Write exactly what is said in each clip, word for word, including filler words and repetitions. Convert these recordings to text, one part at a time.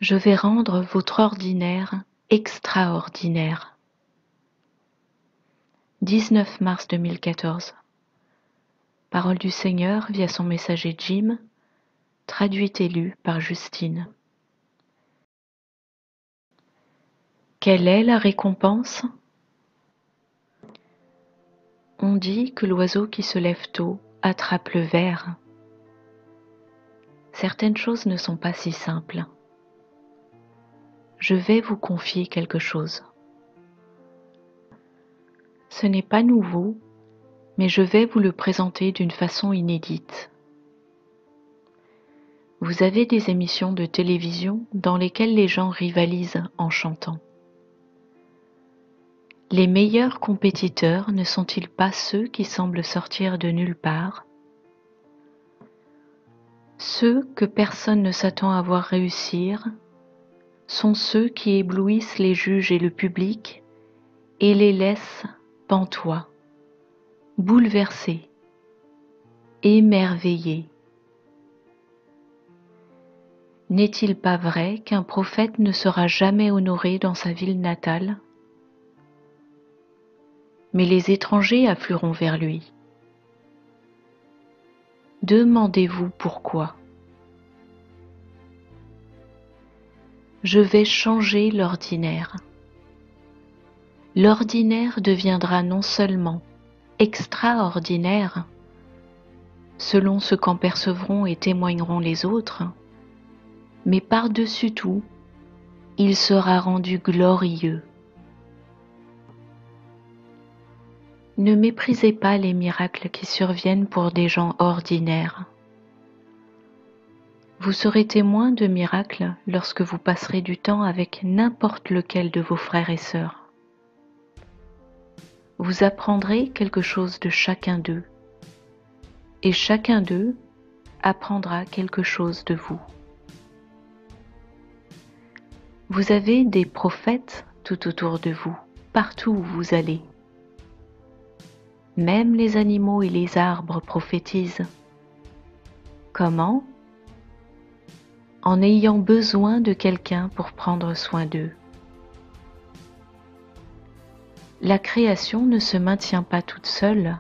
Je vais rendre votre ordinaire extraordinaire. dix-neuf mars deux mille quatorze. Parole du Seigneur via son messager Jim, traduite et lue par Justine. Quelle est la récompense? On dit que l'oiseau qui se lève tôt attrape le ver. Certaines choses ne sont pas si simples. Je vais vous confier quelque chose. Ce n'est pas nouveau, mais je vais vous le présenter d'une façon inédite. Vous avez des émissions de télévision dans lesquelles les gens rivalisent en chantant. Les meilleurs compétiteurs ne sont-ils pas ceux qui semblent sortir de nulle part? Ceux que personne ne s'attend à voir réussir sont ceux qui éblouissent les juges et le public et les laissent pantois, bouleversés, émerveillés. N'est-il pas vrai qu'un prophète ne sera jamais honoré dans sa ville natale? Mais les étrangers afflueront vers lui. Demandez-vous pourquoi. Je vais changer l'ordinaire. L'ordinaire deviendra non seulement extraordinaire, selon ce qu'en percevront et témoigneront les autres, mais par-dessus tout, il sera rendu glorieux. Ne méprisez pas les miracles qui surviennent pour des gens ordinaires. Vous serez témoin de miracles lorsque vous passerez du temps avec n'importe lequel de vos frères et sœurs. Vous apprendrez quelque chose de chacun d'eux, et chacun d'eux apprendra quelque chose de vous. Vous avez des prophètes tout autour de vous, partout où vous allez. Même les animaux et les arbres prophétisent. Comment? En ayant besoin de quelqu'un pour prendre soin d'eux. La création ne se maintient pas toute seule.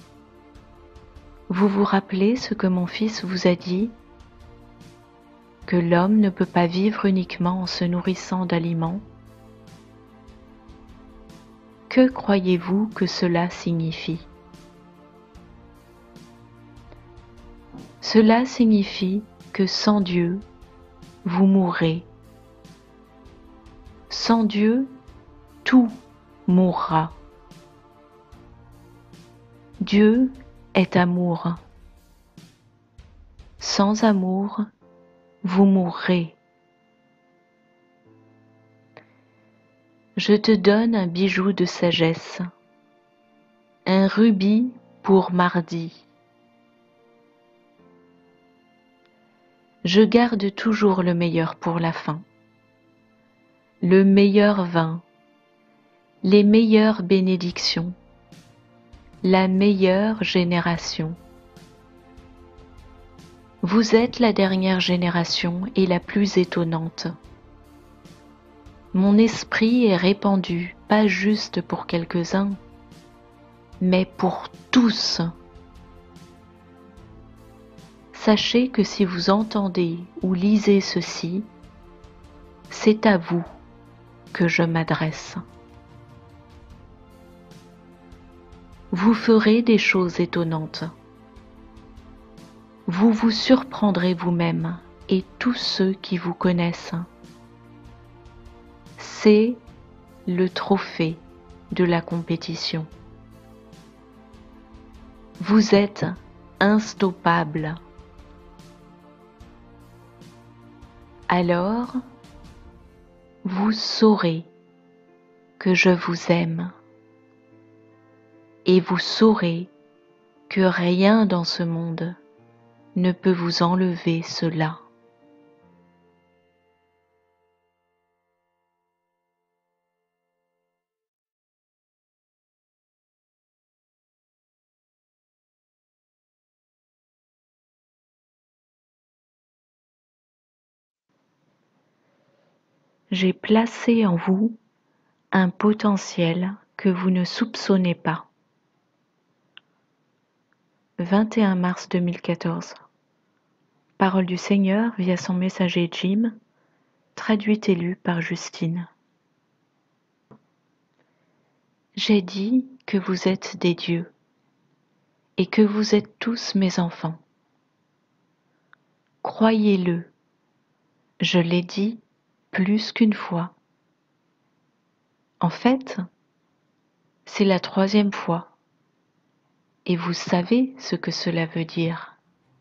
Vous vous rappelez ce que mon fils vous a dit? Que l'homme ne peut pas vivre uniquement en se nourrissant d'aliments. Que croyez-vous que cela signifie? Cela signifie que sans Dieu, vous mourrez. Sans Dieu, tout mourra. Dieu est amour. Sans amour, vous mourrez. Je te donne un bijou de sagesse, un rubis pour mardi. Je garde toujours le meilleur pour la fin, le meilleur vin, les meilleures bénédictions, la meilleure génération. Vous êtes la dernière génération et la plus étonnante. Mon esprit est répandu, pas juste pour quelques-uns, mais pour tous. Sachez que si vous entendez ou lisez ceci, c'est à vous que je m'adresse. Vous ferez des choses étonnantes. Vous vous surprendrez vous-même et tous ceux qui vous connaissent. C'est le trophée de la compétition. Vous êtes instoppable. Alors, vous saurez que je vous aime et vous saurez que rien dans ce monde ne peut vous enlever cela. j'ai placé en vous un potentiel que vous ne soupçonnez pas. vingt et un mars deux mille quatorze. Parole du Seigneur via son messager Jim, traduite et lue par Justine. J'ai dit que vous êtes des dieux et que vous êtes tous mes enfants. Croyez-le, je l'ai dit plus qu'une fois. En fait, c'est la troisième fois et vous savez ce que cela veut dire.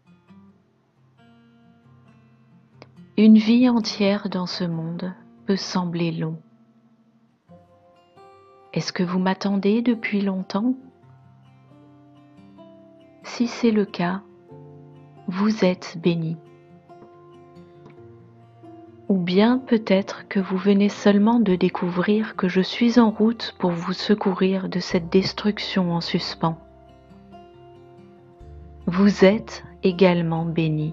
Une vie entière dans ce monde peut sembler long. Est-ce que vous m'attendez depuis longtemps? Si c'est le cas, vous êtes béni. Ou bien peut-être que vous venez seulement de découvrir que je suis en route pour vous secourir de cette destruction en suspens. Vous êtes également béni.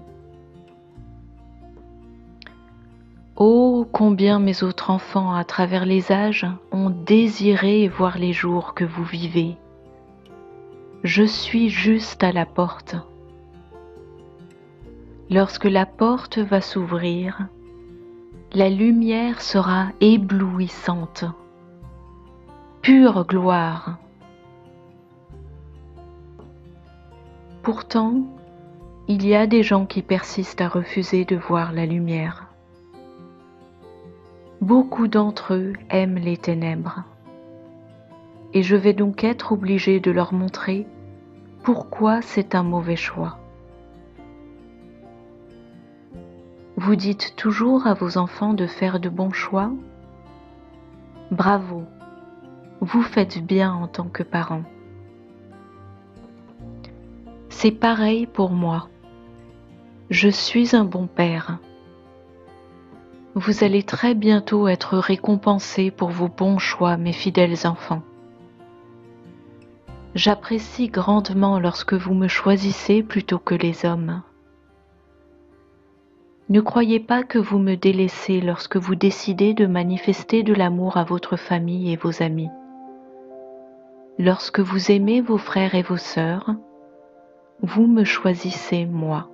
Oh, combien mes autres enfants à travers les âges ont désiré voir les jours que vous vivez. Je suis juste à la porte. Lorsque la porte va s'ouvrir, la lumière sera éblouissante, pure gloire. Pourtant, il y a des gens qui persistent à refuser de voir la lumière. Beaucoup d'entre eux aiment les ténèbres. Et je vais donc être obligée de leur montrer pourquoi c'est un mauvais choix. Vous dites toujours à vos enfants de faire de bons choix? Bravo, vous faites bien en tant que parents. C'est pareil pour moi. Je suis un bon père. Vous allez très bientôt être récompensés pour vos bons choix, mes fidèles enfants. J'apprécie grandement lorsque vous me choisissez plutôt que les hommes. Ne croyez pas que vous me délaissez lorsque vous décidez de manifester de l'amour à votre famille et vos amis. Lorsque vous aimez vos frères et vos sœurs, vous me choisissez moi.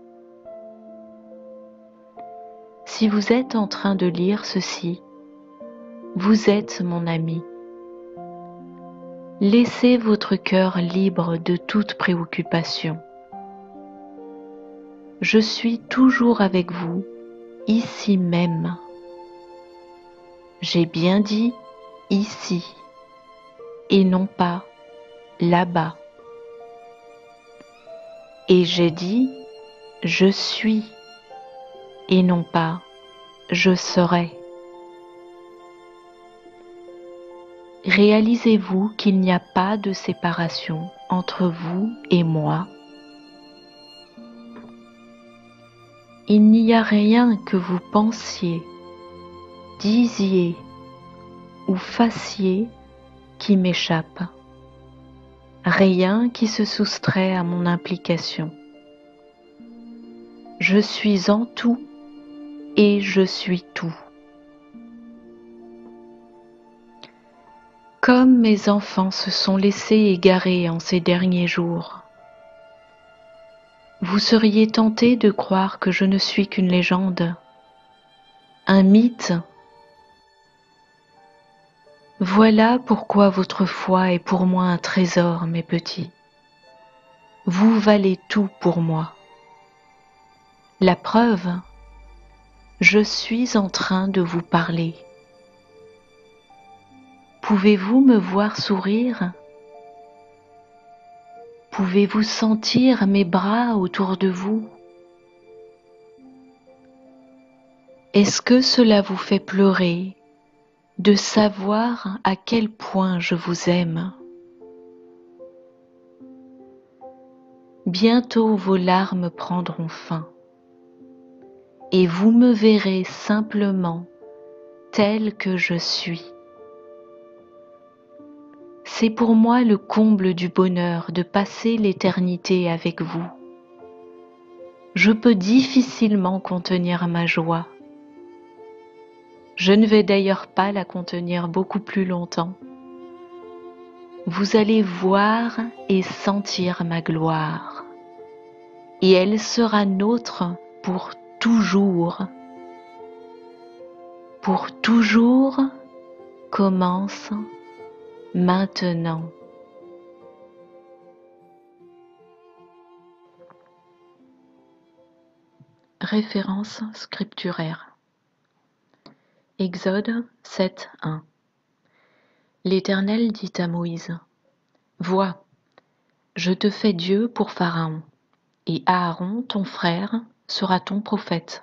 Si vous êtes en train de lire ceci, vous êtes mon ami. Laissez votre cœur libre de toute préoccupation. Je suis toujours avec vous, ici même. J'ai bien dit ici, et non pas là-bas. Et j'ai dit je suis, et non pas je serai. Réalisez-vous qu'il n'y a pas de séparation entre vous et moi. Il n'y a rien que vous pensiez, disiez ou fassiez qui m'échappe. Rien qui se soustrait à mon implication. Je suis en tout et je suis tout. Comme mes enfants se sont laissés égarer en ces derniers jours, vous seriez tentés de croire que je ne suis qu'une légende, un mythe. Voilà pourquoi votre foi est pour moi un trésor, mes petits. Vous valez tout pour moi. La preuve, je suis en train de vous parler. Pouvez-vous me voir sourire? Pouvez-vous sentir mes bras autour de vous? Est-ce que cela vous fait pleurer de savoir à quel point je vous aime? Bientôt vos larmes prendront fin et vous me verrez simplement tel que je suis. C'est pour moi le comble du bonheur de passer l'éternité avec vous. Je peux difficilement contenir ma joie. Je ne vais d'ailleurs pas la contenir beaucoup plus longtemps. Vous allez voir et sentir ma gloire, et elle sera nôtre pour toujours. Pour toujours commence maintenant. Référence scripturaire. Exode sept, un. L'Éternel dit à Moïse: Vois, je te fais Dieu pour Pharaon, et Aaron, ton frère, sera ton prophète.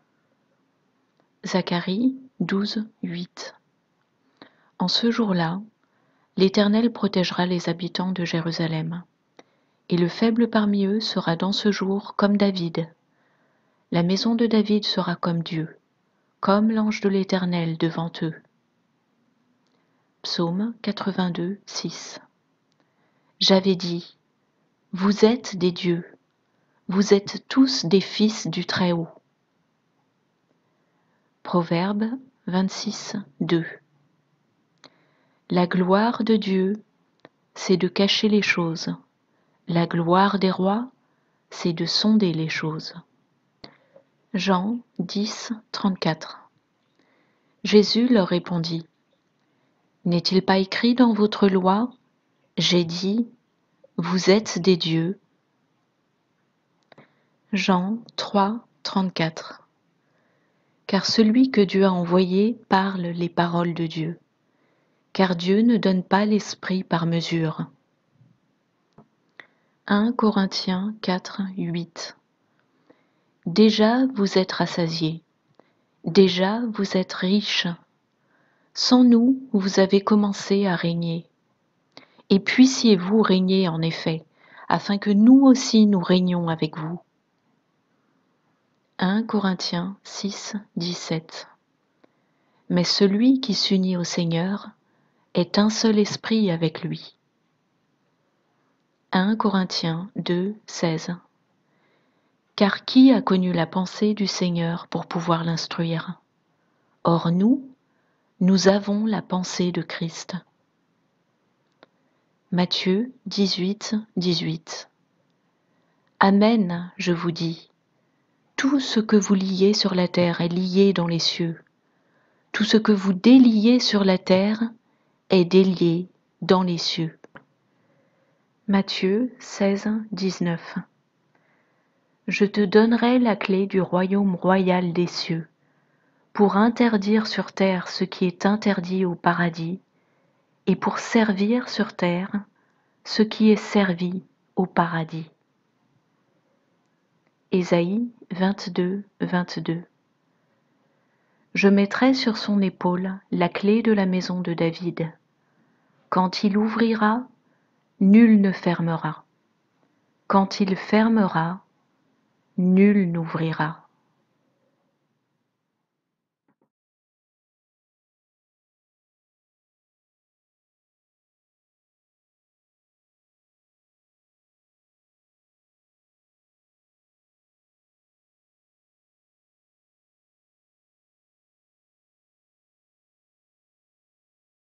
Zacharie douze, huit. En ce jour-là, l'Éternel protégera les habitants de Jérusalem, et le faible parmi eux sera dans ce jour comme David. La maison de David sera comme Dieu, comme l'ange de l'Éternel devant eux. Psaume quatre-vingt-deux, six. J'avais dit: Vous êtes des dieux, vous êtes tous des fils du Très-Haut. Proverbe vingt-six, deux. La gloire de Dieu, c'est de cacher les choses. La gloire des rois, c'est de sonder les choses. Jean dix, trente-quatre. Jésus leur répondit: N'est-il pas écrit dans votre loi: J'ai dit, vous êtes des dieux? Jean trois, trente-quatre. Car celui que Dieu a envoyé parle les paroles de Dieu, car Dieu ne donne pas l'esprit par mesure. un Corinthiens quatre, huit. Déjà vous êtes rassasiés, déjà vous êtes riches. Sans nous, vous avez commencé à régner. Et puissiez-vous régner en effet, afin que nous aussi nous régnions avec vous. un Corinthiens six, dix-sept. Mais celui qui s'unit au Seigneur est un seul esprit avec lui. un Corinthiens deux, seize. Car qui a connu la pensée du Seigneur pour pouvoir l'instruire? Or nous, nous avons la pensée de Christ. Matthieu dix-huit, dix-huit. Amen, je vous dis, tout ce que vous liez sur la terre est lié dans les cieux. Tout ce que vous déliez sur la terre est délié dans les cieux. Matthieu seize, dix-neuf. Je te donnerai la clé du royaume royal des cieux, pour interdire sur terre ce qui est interdit au paradis, et pour servir sur terre ce qui est servi au paradis. Ésaïe vingt-deux, vingt-deux. Je mettrai sur son épaule la clé de la maison de David. Quand il ouvrira, nul ne fermera. Quand il fermera, nul n'ouvrira.